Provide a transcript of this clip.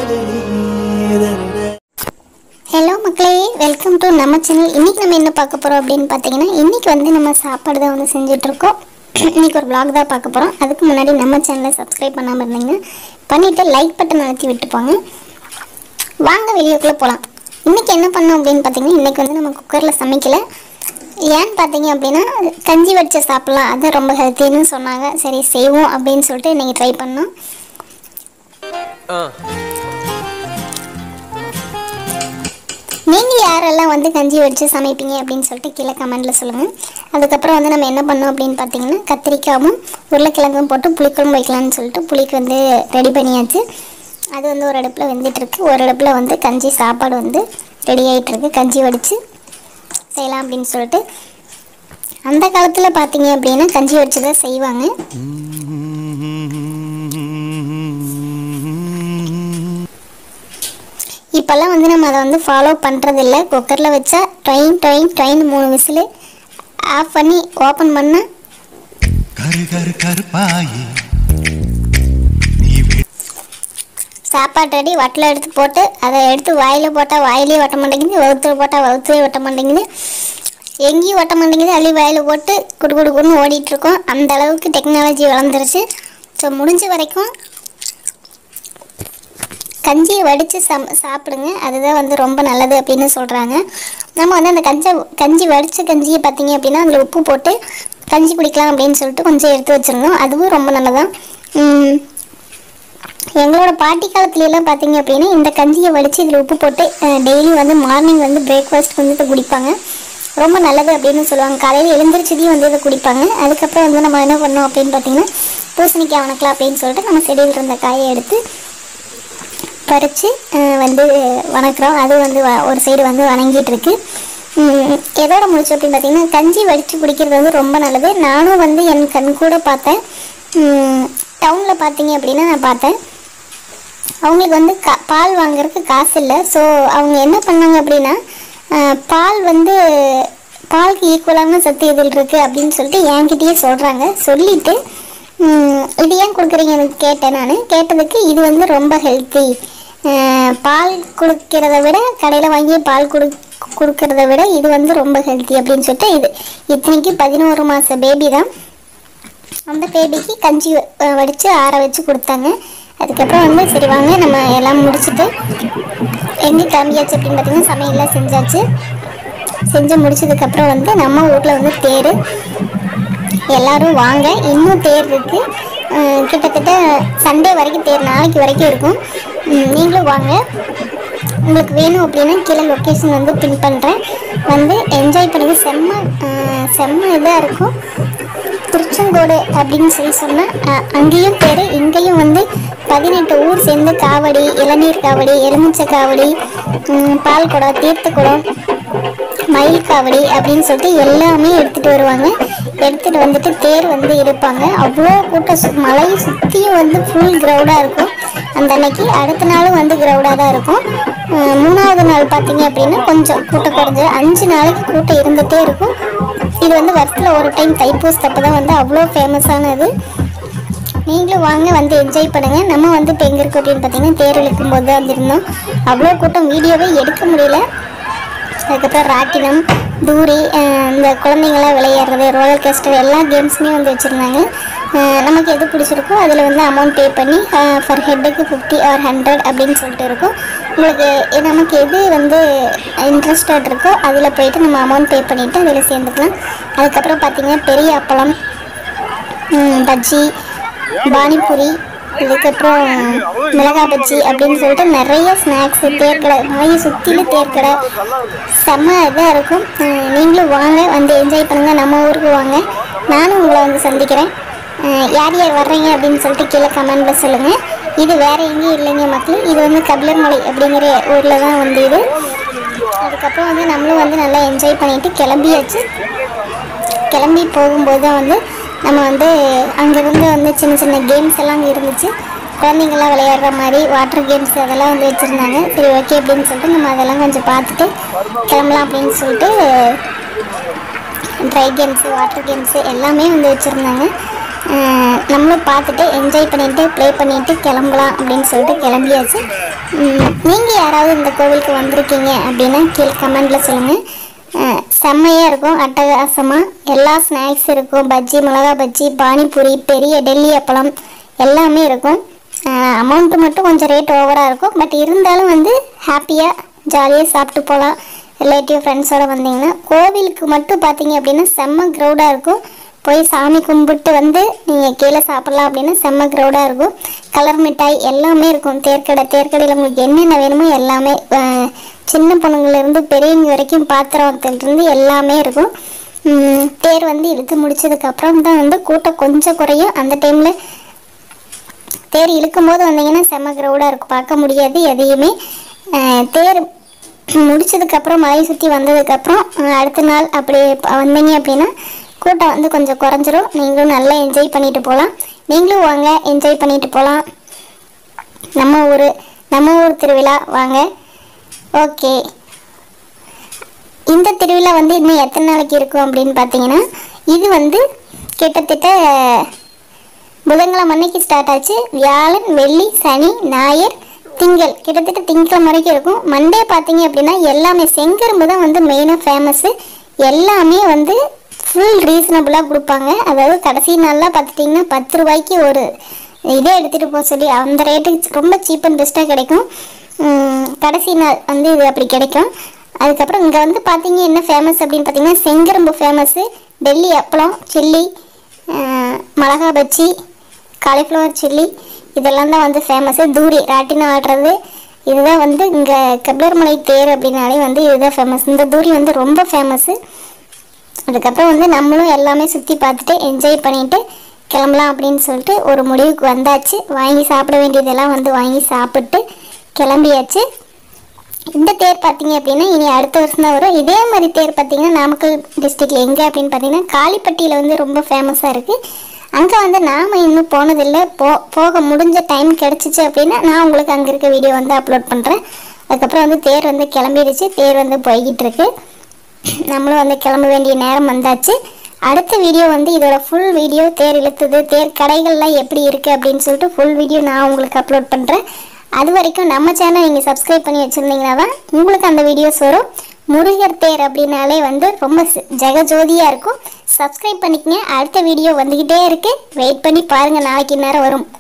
Hello மக்களே, welcome to நம்ம channel. இன்றைக்கி நம்ம என்ன பார்க்க போகிறோம் அப்படின்னு பார்த்தீங்கன்னா, இன்றைக்கி வந்து நம்ம சாப்பாடு தான் வந்து செஞ்சிட்ருக்கோம். இன்றைக்கி ஒரு vlog தான் பார்க்க போகிறோம். அதுக்கு முன்னாடி நம்ம சேனலை சப்ஸ்கிரைப் பண்ணாமல் இருந்தீங்க பண்ணிவிட்டு லைக் பட்டன் அழுத்தி விட்டுப்பாங்க. வாங்க வீடியோக்குள்ளே போகலாம். இன்றைக்கி என்ன பண்ணோம் அப்படின்னு பார்த்தீங்கன்னா, இன்றைக்கி வந்து நம்ம குக்கரில் சமைக்கலை. ஏன்னு பார்த்தீங்க அப்படின்னா, கஞ்சி வடித்து சாப்பிட்லாம், அது ரொம்ப ஹெல்த்தின்னு சொன்னாங்க. சரி செய்வோம் அப்படின்னு சொல்லிட்டு இன்றைக்கி ட்ரை பண்ணோம். நீங்கள் யாரெல்லாம் வந்து கஞ்சி வடித்து சமைப்பீங்க அப்படின்னு சொல்லிட்டு கீழே கமெண்ட்டில் சொல்லுங்கள். அதுக்கப்புறம் வந்து நம்ம என்ன பண்ணோம் அப்படின்னு பார்த்தீங்கன்னா, கத்திரிக்காயும் உருளைக்கிழங்கும் போட்டு புளிக்குழம்பு வைக்கலான்னு சொல்லிட்டு புளிக்கு வந்து ரெடி பண்ணியாச்சு. அது வந்து ஒரு அடுப்பில் வெந்துட்டுருக்கு, ஒரு அடுப்பில் வந்து கஞ்சி சாப்பாடு வந்து ரெடி ஆகிட்டுருக்கு. கஞ்சி வடித்து செய்யலாம் அப்படின்னு சொல்லிட்டு. அந்த காலத்தில் பார்த்தீங்க அப்படின்னா கஞ்சி வடித்து தான் செய்வாங்க. இப்போல்லாம் வந்து நம்ம அதை வந்து ஃபாலோ பண்ணுறதில்ல. குக்கரில் வச்சா ட்ரெயின் 3 விசில் ஆஃப் பண்ணி ஓப்பன் பண்ண சாப்பாடு ரெடி. வட்டில் எடுத்து போட்டு அதை எடுத்து வாயில் போட்டால் வாயிலே ஒட்ட மாட்டேங்குது, வவுத்துல போட்டால் வவுத்துவே ஒட்ட மாட்டேங்குது, எங்கேயும் ஒட்ட மாட்டேங்குது. அள்ளி வாயில் போட்டு குடுக்குன்னு ஓடிட்டுருக்கோம். அந்த அளவுக்கு டெக்னாலஜி வளர்ந்துருச்சு. ஸோ முடிஞ்ச வரைக்கும் கஞ்சியை வடித்து சாப்பிடுங்க, அதுதான் வந்து ரொம்ப நல்லது அப்படின்னு சொல்கிறாங்க. நம்ம வந்து அந்த கஞ்சி வடித்த கஞ்சியை பார்த்தீங்க அப்படின்னா அதில் உப்பு போட்டு கஞ்சி குடிக்கலாம் அப்படின்னு சொல்லிட்டு கொஞ்சம் எடுத்து வச்சுருந்தோம். அதுவும் ரொம்ப நல்லதான். எங்களோட பாட்டி காலத்துலலாம் பார்த்தீங்க அப்படின்னா இந்த கஞ்சியை வடித்து இதில் உப்பு போட்டு டெய்லி வந்து மார்னிங் வந்து பிரேக்ஃபாஸ்ட் வந்து இதை குடிப்பாங்க. ரொம்ப நல்லது அப்படின்னு சொல்லுவாங்க. காலையில் எழுந்திரிச்சதையும் வந்து இதை குடிப்பாங்க. அதுக்கப்புறம் வந்து நம்ம என்ன பண்ணோம் அப்படின்னு பார்த்தீங்கன்னா, பூசணிக்காய் வணக்கலாம் அப்படின்னு சொல்லிட்டு நம்ம செடியில் இருந்த காயை எடுத்து பறித்து வந்து வணக்கிறோம். அது வந்து ஒரு சைடு வந்து வணங்கிட்டு இருக்கு. எதோட முடிச்சு அப்படின்னு பார்த்தீங்கன்னா, கஞ்சி வடித்து குடிக்கிறது வந்து ரொம்ப நல்லது. நானும் வந்து என் கண் கூட பார்த்தேன். டவுனில் பார்த்தீங்க அப்படின்னா நான் பார்த்தேன், அவங்களுக்கு வந்து பால் வாங்குறதுக்கு காசு இல்லை. ஸோ அவங்க என்ன பண்ணாங்க அப்படின்னா, பால் வந்து பாலுக்கு ஈக்குவலான சத்து இதில் இருக்குது அப்படின்னு சொல்லிட்டு என்கிட்டயே சொல்கிறாங்க. சொல்லிவிட்டு இது ஏன் கொடுக்குறீங்கன்னு கேட்டேன். நான் கேட்டதுக்கு இது வந்து ரொம்ப ஹெல்த்தி, பால் கொடுக்கிறத விட கடையில் வாங்கி பால் கொடுக்கறத விட இது வந்து ரொம்ப ஹெல்த்தி அப்படின்னு சொல்லிட்டு, இது இத்தனைக்கு 11 மாத பேபி தான். அந்த பேபிக்கு கஞ்சி வடித்து ஆற வச்சு கொடுத்தாங்க. அதுக்கப்புறம் வந்து சரி வாங்க நம்ம எல்லாம் முடிச்சுட்டு எங்கே கிளம்பியாச்சு அப்படின்னு பார்த்தீங்கன்னா, சமையல்லாம் செஞ்சாச்சு. செஞ்சு முடிச்சதுக்கப்புறம் வந்து நம்ம ஊரில் வந்து தேர், எல்லோரும் வாங்க. இன்னும் தேர் இருக்குது, கிட்டத்தட்ட சண்டே வரைக்கும் தேர், நாளைக்கு வரைக்கும் இருக்கும். நீங்களும் வாங்க. உங்களுக்கு வேணும் அப்படின்னா கீழே லொக்கேஷன் வந்து பின் பண்ணுறேன், வந்து என்ஜாய் பண்ணுங்க. செம்ம இதாக இருக்கும். திருச்செங்கோடு அப்படின்னு சொல்லி சொன்னால் அங்கேயும் தேர், இங்கேயும் வந்து 18 ஊர் சேர்ந்து காவடி, இளநீர் காவடி, எலுமிச்சை காவடி, பால் குடம், தீர்த்த குடம், மயில் காவடி அப்படின்னு சொல்லிட்டு எல்லாமே எடுத்துகிட்டு வருவாங்க. எடுத்துகிட்டு வந்துட்டு தேர் வந்து இருப்பாங்க. அவ்வளோ கூட்டம், மலையை சுற்றியும் வந்து ஃபுல் க்ரௌடாக இருக்கும் அந்த அன்னைக்கு. அடுத்த நாளும் வந்து க்ரௌடாக தான் இருக்கும். 3ஆவது நாள் பார்த்தீங்க அப்படின்னா கொஞ்சம் கூட்டம் குறைஞ்சி 5 நாளைக்கு கூட்டம் இருந்துகிட்டே இருக்கும். இது வந்து வருஷத்தில் ஒரு டைம் தைப்பூசத்தப்போ தான் வந்து அவ்வளோ ஃபேமஸானது. நீங்களும் வாங்க, வந்து என்ஜாய் பண்ணுங்கள். நம்ம வந்து இப்போ எங்கே இருக்கோம் அப்படின்னு பார்த்தீங்கன்னா, தேர் இழுக்கும் போது தான் வந்துருந்தோம். அவ்வளோ கூட்டம், வீடியோவே எடுக்க முடியல. அதுக்கப்புறம் ராட்டினம், தூரி, இந்த குழந்தைங்களாம் விளையாடுறது, ரோலர் கோஸ்டர், எல்லா கேம்ஸுமே வந்து வச்சுருந்தாங்க. நமக்கு எது பிடிச்சிருக்கோ அதில் வந்து அமௌண்ட் பே பண்ணி ஃபர் ஹெட்டுக்கு 50 or 100 அப்படின்னு சொல்லிட்டு இருக்கும். உங்களுக்கு நமக்கு எது வந்து இன்ட்ரெஸ்டட் இருக்கோ அதில் போயிட்டு நம்ம அமௌண்ட் பே பண்ணிவிட்டு அதில் சேர்ந்துக்கலாம். அதுக்கப்புறம் பார்த்திங்கன்னா பெரிய அப்பளம், பஜ்ஜி, பானிபூரி, இதுக்கப்புறம் மிளகா பஜ்ஜி அப்படின்னு சொல்லிட்டு நிறைய ஸ்நாக்ஸு, தேர்க்கடை, மலையை சுற்றிலும் தேர்க்கடை, செம்ம இதாக இருக்கும். நீங்களும் வாங்க, வந்து என்ஜாய் பண்ணுங்கள். நம்ம ஊருக்கு வாங்க, நானும் உங்களை வந்து சந்திக்கிறேன். யார் யார் வர்றீங்க அப்படின்னு சொல்லிட்டு கீழே கமெண்டில் சொல்லுங்கள். இது வேறு எங்கேயும் இல்லைங்க மக்கள், இது வந்து கபிலர்மலை அப்படிங்கிற ஊரில் தான் வந்து இது. அதுக்கப்புறம் வந்து நம்மளும் வந்து நல்லா என்ஜாய் பண்ணிவிட்டு கிளம்பியாச்சு. கிளம்பி போகும்போது தான் வந்து நம்ம வந்து அங்கேருந்து வந்து சின்ன சின்ன கேம்ஸ் எல்லாம் இருந்துச்சு. குழந்தைங்கள்லாம் விளையாடுற மாதிரி வாட்டர் கேம்ஸ் அதெல்லாம் வந்து வச்சுருந்தாங்க. சரி ஓகே அப்படின்னு சொல்லிட்டு நம்ம அதெல்லாம் கொஞ்சம் பார்த்துட்டு கிளம்பலாம் அப்படின்னு சொல்லிட்டு ட்ரை கேம்ஸு, வாட்டர் கேம்ஸு எல்லாமே வந்து வச்சுருந்தாங்க. நம்மளும் பார்த்துட்டு என்ஜாய் பண்ணிவிட்டு ப்ளே பண்ணிவிட்டு கிளம்பலாம் அப்படின்னு சொல்லிட்டு கிளம்பியாச்சு. நீங்கள் யாராவது இந்த கோவிலுக்கு வந்திருக்கீங்க அப்படின்னா கீழே கமெண்டில் சொல்லுங்கள். செம்மையாக இருக்கும், அட்டகாசமாக எல்லா ஸ்நாக்ஸ் இருக்கும். பஜ்ஜி, மிளகா பஜ்ஜி, பானிபூரி, பெரிய டெல்லி அப்பளம் எல்லாமே இருக்கும். அமௌண்ட்டு மட்டும் கொஞ்சம் ரேட் ஓவராக இருக்கும். பட் இருந்தாலும் வந்து ஹாப்பியாக ஜாலியாக சாப்பிட்டு போகலாம். ரிலேட்டிவ் ஃப்ரெண்ட்ஸோடு வந்தீங்கன்னா கோவிலுக்கு மட்டும் பார்த்தீங்க அப்படின்னா செம்ம க்ரௌடாக இருக்கும். போய் சாமி கும்பிட்டு வந்து நீங்கள் கீழே சாப்பிட்லாம் அப்படின்னா செம்ம க்ரௌடாக இருக்கும். கலர் மிட்டாய் எல்லாமே இருக்கும். தேர்க்கடையில் உங்களுக்கு என்னென்ன வேணுமோ எல்லாமே, சின்ன பொண்ணுங்கள்லேருந்து பெரியவங்க வரைக்கும் பாத்திரத்துலேருந்து எல்லாமே இருக்கும். தேர் வந்து இழுத்து முடிச்சதுக்கப்புறம் தான் வந்து கூட்டம் கொஞ்சம் குறையும். அந்த டைமில் தேர் இழுக்கும் போது வந்தீங்கன்னா செம்ம க்ரௌடாக இருக்கும், பார்க்க முடியாது எதையுமே. தேர் முடிச்சதுக்கப்புறம் மலை சுற்றி வந்ததுக்கப்புறம் அடுத்த நாள் அப்படி வந்தீங்க அப்படின்னா கூட்டம் வந்து கொஞ்சம் குறைஞ்சிரும். நீங்களும் நல்லா என்ஜாய் பண்ணிட்டு போகலாம். நீங்களும் வாங்க, என்ஜாய் பண்ணிட்டு போகலாம். நம்ம ஊர் திருவிழா வாங்க. ஓகே, இந்த திருவிழா வந்து இன்னும் எத்தனை நாளைக்கு இருக்கும் அப்படின்னு பார்த்தீங்கன்னா, இது வந்து கிட்டத்தட்ட புதன்கிழமை அன்னைக்கு ஸ்டார்ட் ஆச்சு. வியாழன், வெள்ளி, சனி, ஞாயிறு, திங்கள், கிட்டத்தட்ட திங்கக்கிழமை வரைக்கும் இருக்கும். மண்டே பார்த்தீங்க அப்படின்னா எல்லாமே செங்கரும்பு தான் வந்து மெயினாக ஃபேமஸ்ஸு. எல்லாமே வந்து ஃபுல் ரீசனபுளாக கொடுப்பாங்க. அதாவது கடைசி நாள்லாம் பார்த்துட்டிங்கன்னா 10 ரூபாய்க்கு ஒரு இதே எடுத்துகிட்டு போக சொல்லி அந்த ரேட்டுக்கு ரொம்ப சீப் அண்ட் பெஸ்ட்டாக கிடைக்கும். கடைசி நாள் வந்து இது அப்படி கிடைக்கும். அதுக்கப்புறம் இங்கே வந்து பார்த்தீங்க என்ன ஃபேமஸ் அப்படின்னு பார்த்தீங்கன்னா செங்கரும்பு ஃபேமஸ்ஸு, டெல்லி அப்பளம், சில்லி, மிளகா பஜ்ஜி, காலிஃப்ளவர் சில்லி இதெல்லாம் தான் வந்து ஃபேமஸ்ஸு. தூரி ராட்டினம் ஆடுறது இதுதான் வந்து இங்கே கபிலர்மலை தேர் அப்படின்னாலே வந்து இதுதான் ஃபேமஸ். இந்த தூரி வந்து ரொம்ப ஃபேமஸ்ஸு. அதுக்கப்புறம் வந்து நம்மளும் எல்லாமே சுற்றி பார்த்துட்டு என்ஜாய் பண்ணிவிட்டு கிளம்பலாம் அப்படின்னு சொல்லிட்டு ஒரு முடிவுக்கு வந்தாச்சு. வாங்கி சாப்பிட வேண்டியதெல்லாம் வந்து வாங்கி சாப்பிட்டு கிளம்பியாச்சு. இந்த தேர் பார்த்தீங்க அப்படின்னா இனி அடுத்த வருஷம் தான் வரும். இதே மாதிரி தேர் பார்த்தீங்கன்னா நாமக்கல் டிஸ்ட்ரிக்டில் எங்கே அப்படின்னு பார்த்தீங்கன்னா காளிப்பட்டியில் வந்து ரொம்ப ஃபேமஸாக இருக்குது. அங்கே வந்து நாம் இன்னும் போனதில்லை. போக முடிஞ்ச டைம் கிடச்சிச்சு அப்படின்னா நான் உங்களுக்கு அங்கே இருக்க வீடியோ வந்து அப்லோட் பண்ணுறேன். அதுக்கப்புறம் வந்து தேர் வந்து கிளம்பிடுச்சு. தேர் வந்து போய்கிட்டு இருக்கு. நம்மளும் வந்து கிளம்ப வேண்டிய நேரம் வந்தாச்சு. அடுத்த வீடியோ வந்து இதோட ஃபுல் வீடியோ, தேர் இழுத்தது, தேர் கடைகள்லாம் எப்படி இருக்குது அப்படின்னு சொல்லிட்டு ஃபுல் வீடியோ நான் உங்களுக்கு அப்லோட் பண்ணுறேன். அது வரைக்கும் நம்ம சேனல் நீங்கள் சப்ஸ்கிரைப் பண்ணி வச்சுருந்தீங்கன்னா தான் உங்களுக்கு அந்த வீடியோஸ் வரும். முருகர் தேர் அப்படின்னாலே வந்து ரொம்ப ஜெகஜோதியாக இருக்கும். சப்ஸ்கிரைப் பண்ணிக்கங்க. அடுத்த வீடியோ வந்துக்கிட்டே இருக்குது. வெயிட் பண்ணி பாருங்கள், நாளைக்கு நேரம் வரும்.